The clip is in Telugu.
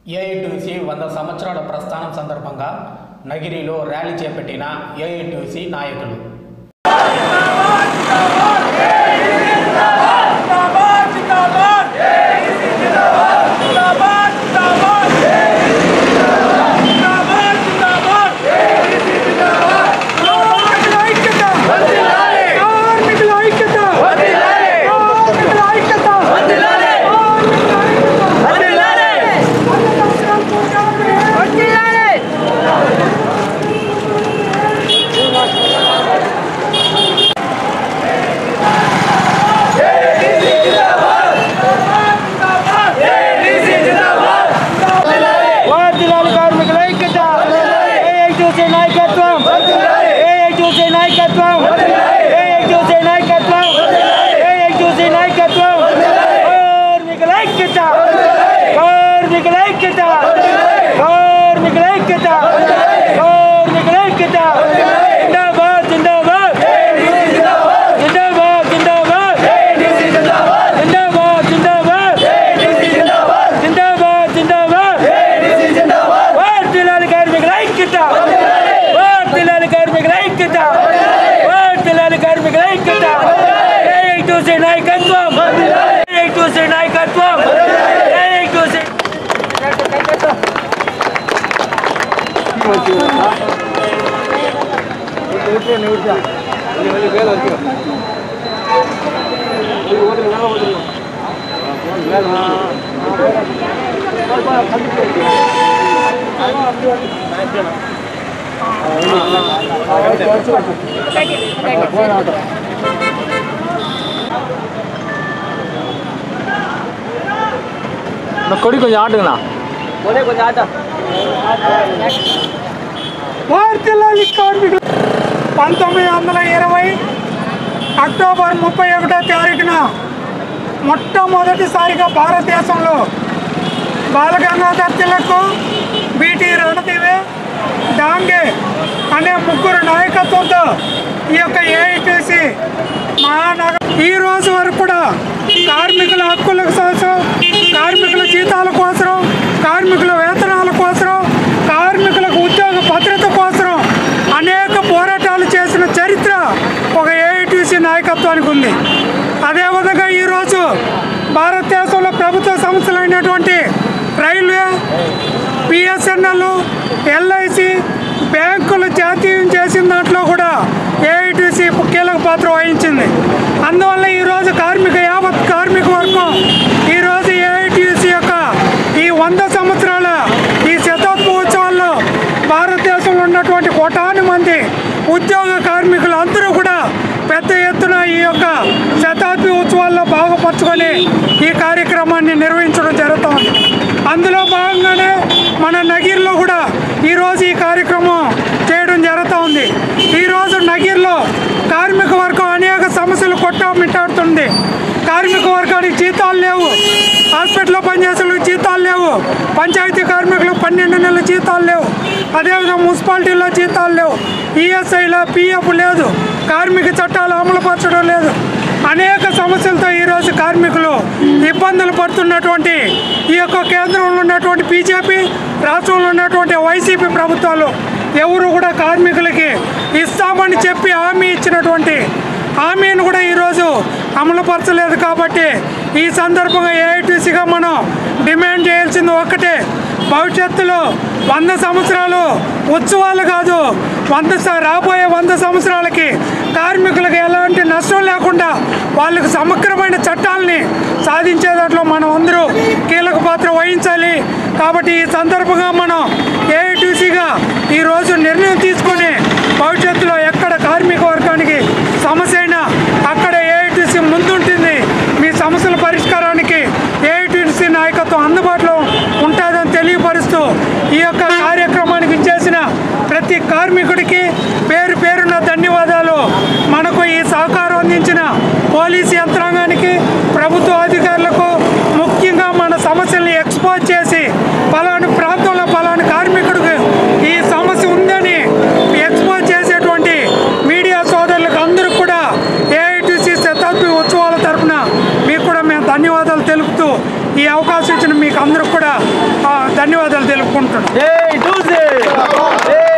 ఏఐటీయూసీ 100 సంవత్సరాల ప్రస్థానం సందర్భంగా నగిరిలో ర్యాలీ చేపట్టిన ఏఐటీయూసీ నాయకులు. కొడి కొంచెం ఆటనా కొంచెం ఆట భారతీయ కార్మికులు 1920 అక్టోబర్ 31వ తారీఖున మొట్టమొదటిసారిగా భారతదేశంలో బాలగంగాధర్ తిలక్, బిటి రణదివే, డాంగే అనే ముగ్గురు నాయకత్వంతో ఈ యొక్క ఏఐటీసీ మహానగరం ఈ రోజు వరకు కూడా కార్మికుల హక్కుల కోసం, కార్మికుల జీతాల కోసం, కార్మికుల వేతనాల కోసం, కార్మికులకు ఉద్యోగ భద్రత కోసం అనేక పోరాటాలు చేసిన చరిత్ర ఒక ఏఐటీసీ నాయకత్వానికి ఉంది. అదేవిధంగా ఈరోజు భారతదేశంలో ప్రభుత్వ సంస్థలైనటువంటి రైల్వే, బిఎస్ఎన్ఎల్, ఎల్ఐసి, బ్యాంకులు జాతీయం చేసిన దాంట్లో కూడా ఏఐటీసీ కీలక పాత్ర వహించింది. అందువల్ల ఈరోజు యావత్ కార్మిక వర్గం ఈరోజు ఏఐటీసీ యొక్క ఈ 100 సంవత్సరాల ఈ శతాబ్ది ఉత్సవాల్లో భారతదేశంలో ఉన్నటువంటి కోటాను మంది ఉద్యోగ కార్మికులు అందరూ కూడా పెద్ద ఎత్తున ఈ యొక్క శతాబ్ది ఉత్సవాల్లో బాగుపరుచుకొని ఈ కార్యక్రమాన్ని నిర్వహించడం జరుగుతుంది. అందులో భాగంగానే మన నగిరిలో కూడా ఈరోజు ఈ కార్యక్రమం చేయడం జరుగుతూ ఉంది. ఈరోజు నగిరిలో కార్మిక వర్గం అనేక సమస్యలు కొట్టామిట్టాడుతుంది. కార్మిక వర్గానికి జీతాలు లేవు, హాస్పిటల్లో పనిచేసే జీతాలు లేవు, పంచాయతీ కార్మికులు 12 నెలల జీతాలు లేవు, అదేవిధంగా మున్సిపాలిటీలో జీతాలు లేవు, ఈఎస్ఐలో పిఎఫ్ లేదు, కార్మిక చట్టాలు అమలుపరచడం లేదు. అనేక సమస్యలతో ఈరోజు కార్మికులు ఇబ్బందులు పడుతున్నటువంటి ఈ యొక్క కేంద్రంలో ఉన్నటువంటి బీజేపీ, రాష్ట్రంలో ఉన్నటువంటి వైసీపీ ప్రభుత్వాలు ఎవరు కూడా కార్మికులకి ఇస్తామని చెప్పి హామీ ఇచ్చినటువంటి హామీని కూడా ఈరోజు అమలుపరచలేదు. కాబట్టి ఈ సందర్భంగా ఏఐటీసీగా మనం డిమాండ్ చేయాల్సింది ఒక్కటే, భవిష్యత్తులో 100 సంవత్సరాలు ఉత్సవాలు కాదు, రాబోయే 100 సంవత్సరాలకి కార్మికులకు ఎలాంటి నష్టం లేకుండా వాళ్ళకు సమగ్రమైన చట్టాలని సాధించే దాంట్లో మనం అందరూ కీలక పాత్ర వహించాలి. కాబట్టి ఈ సందర్భంగా మనం ఏఐటీసీగా ఈరోజు నిర్ణయం తీసుకొని భవిష్యత్తులో ఎక్కడ కార్మిక వర్గానికి సమస్య అయినా అక్కడ ఏఐటీసీ ముందుంటుంది. మీ సమస్యల పరిష్కారానికి ఏఐటీసీ నాయకత్వం అందుబాటులో ఉంటుందని తెలియపరుస్తూ ఈ యొక్క కార్యక్రమానికి చేసిన ప్రతి కార్మికుడికి పేరు పేరున ధన్యవాదాలు. మనకు ఈ సహకారం అందించిన పోలీసు యంత్రాంగానికి, ప్రభుత్వ అధికారులకు, ముఖ్యంగా మన సమస్యల్ని ఎక్స్పోజ్ చేసి పలానా ప్రాంతంలో పలానా కార్మికుడికి ఈ సమస్య ఉందని ఎక్స్పోజ్ చేసేటువంటి మీడియా సోదరులకు అందరూ కూడా ఏఐటీసీ శతాబ్ది ఉత్సవాల తరఫున మీకు కూడా మేము ధన్యవాదాలు తెలుపుతూ ఈ అవకాశం ఇచ్చిన మీకు అందరికి కూడా ధన్యవాదాలు తెలుపుకుంటున్నాను.